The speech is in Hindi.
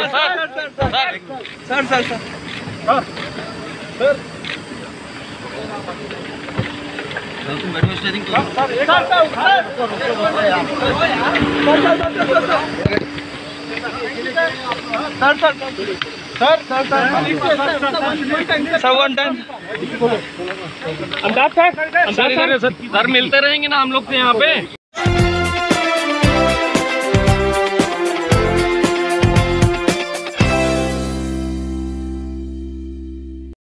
सर मिलते रहेंगे ना हम लोग से यहाँ पे।